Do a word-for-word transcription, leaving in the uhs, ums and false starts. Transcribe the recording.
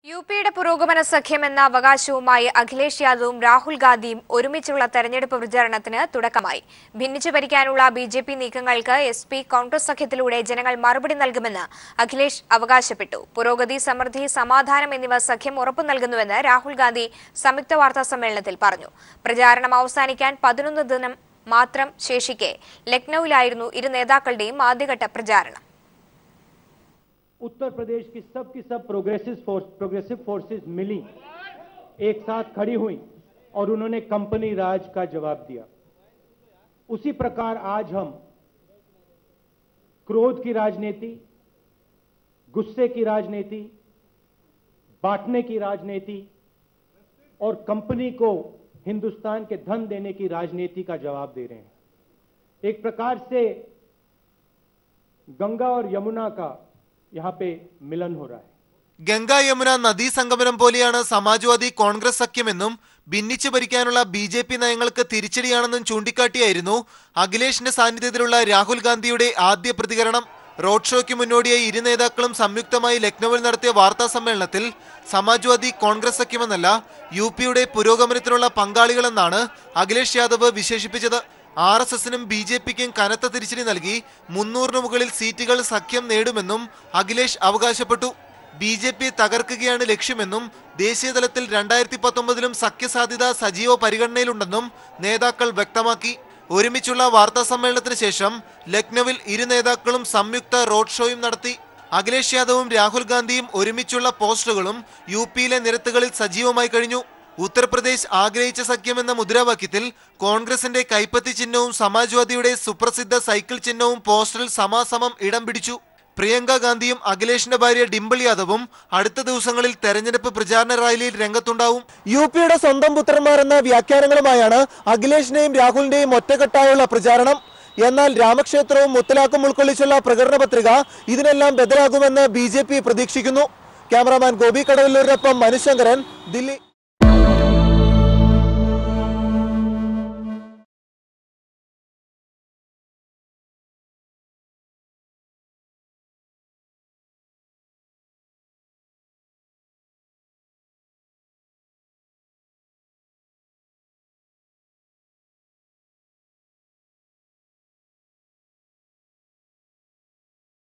യുപിയുടെ പുരോഗമന സഖ്യമെന്ന അവകാശവുമായി അഖിലേഷ് യാദവും രാഹുൽ ഗാന്ധിയും ഒരുമിച്ചുള്ള തെരഞ്ഞെടുപ്പ് പ്രചാരണത്തിന് തുടക്കമായി. ഭിന്നിച്ചു ഭരിക്കാനുള്ള ബി ജെ പി നീക്കങ്ങൾക്ക് എസ് പി കോൺഗ്രസ് സഖ്യത്തിലൂടെ ജനങ്ങൾ മറുപടി നൽകുമെന്ന് അഖിലേഷ് അവകാശപ്പെട്ടു. പുരോഗതി, സമൃദ്ധി, സമാധാനം എന്നിവ സഖ്യം ഉറപ്പു നൽകുന്നുവെന്ന് രാഹുൽ ഗാന്ധി സംയുക്ത വാർത്താ സമ്മേളനത്തിൽ പറഞ്ഞു. പ്രചാരണം അവസാനിക്കാൻ പതിനൊന്ന് ദിനം മാത്രം ശേഷിക്കെ ലക്നൌവിലായിരുന്നു ഇരു നേതാക്കളുടെയും ആദ്യഘട്ട പ്രചാരണം. उत्तर प्रदेश की सब की सब प्रोग्रेसिव फोर्स प्रोग्रेसिव फोर्सेस मिली, एक साथ खड़ी हुई और उन्होंने कंपनी राज का जवाब दिया. उसी प्रकार आज हम क्रोध की राजनीति, गुस्से की राजनीति, बांटने की राजनीति और कंपनी को हिंदुस्तान के धन देने की राजनीति का जवाब दे रहे हैं. एक प्रकार से गंगा और यमुना का यहाँ पे मिलन हो रहा है. ഗംഗ യമുന നദീ സംഗമനം പോലെയാണ് സമാജ്വാദി കോൺഗ്രസ് സഖ്യമെന്നും ഭിന്നിച്ചു ഭരിക്കാനുള്ള ബി ജെ പി നയങ്ങൾക്ക് തിരിച്ചടിയാണെന്നും ചൂണ്ടിക്കാട്ടിയായിരുന്നു അഖിലേഷിന്റെ സാന്നിധ്യത്തിലുള്ള രാഹുൽ ഗാന്ധിയുടെ ആദ്യ പ്രതികരണം. റോഡ് ഷോയ്ക്ക് മുന്നോടിയായി ഇരു നേതാക്കളും സംയുക്തമായി ലക്നൌവിൽ നടത്തിയ വാർത്താ സമ്മേളനത്തിൽ സമാജ്വാദി കോൺഗ്രസ് സഖ്യമെന്നല്ല യു പിയുടെ പുരോഗമനത്തിലുള്ള പങ്കാളികളെന്നാണ് അഖിലേഷ് യാദവ് വിശേഷിപ്പിച്ചത്. ആർ എസ് എസിനും ബി ജെ പിക്കും കനത്ത തിരിച്ചടി നൽകി മുന്നൂറിന് മുകളിൽ സീറ്റുകൾ സഖ്യം നേടുമെന്നും അഖിലേഷ് അവകാശപ്പെട്ടു. ബി ജെ പി തകർക്കുകയാണ് ലക്ഷ്യമെന്നും ദേശീയതലത്തിൽ രണ്ടായിരത്തി പത്തൊമ്പതിലും സഖ്യസാധ്യത സജീവ പരിഗണനയിലുണ്ടെന്നും നേതാക്കൾ വ്യക്തമാക്കി. ഒരുമിച്ചുള്ള വാർത്താ സമ്മേളനത്തിന് ശേഷം ലക്നൌവിൽ ഇരു നേതാക്കളും സംയുക്ത റോഡ് ഷോയും നടത്തി. അഖിലേഷ് യാദവും രാഹുൽ ഗാന്ധിയും ഒരുമിച്ചുള്ള പോസ്റ്ററുകളും യു പിയിലെ നിരത്തുകളിൽ സജീവമായി കഴിഞ്ഞു. ഉത്തർ പ്രദേശ് ആഗ്രഹിച്ച സഖ്യമെന്ന മുദ്രാവാക്യത്തിൽ കോൺഗ്രസിന്റെ കൈപ്പത്തി ചിഹ്നവും സമാജ്വാദിയുടെ സുപ്രസിദ്ധ സൈക്കിൾ ചിഹ്നവും പോസ്റ്ററിൽ സമാസമം ഇടം പിടിച്ചു. പ്രിയങ്ക ഗാന്ധിയും അഖിലേഷിന്റെ ഭാര്യ ഡിംപിൾ യാദവും അടുത്ത ദിവസങ്ങളിൽ തെരഞ്ഞെടുപ്പ് പ്രചാരണ റാലിയിൽ രംഗത്തുണ്ടാവും. യു പിയുടെ സ്വന്തം പുത്രന്മാരെന്ന വ്യാഖ്യാനങ്ങളുമായാണ് അഖിലേഷിന്റെയും രാഹുലിന്റെയും ഒറ്റക്കെട്ടായുള്ള പ്രചാരണം. എന്നാൽ രാമക്ഷേത്രവും മുത്തലാഖും ഉൾക്കൊള്ളിച്ചുള്ള പ്രകടന പത്രിക ഇതിനെല്ലാം ബദലാകുമെന്ന് ബി ജെ പി പ്രതീക്ഷിക്കുന്നു. ക്യാമറാമാൻ ഗോപി കടവല്ലൂരിനൊപ്പം മനുശങ്കരൻ, ദില്ലി.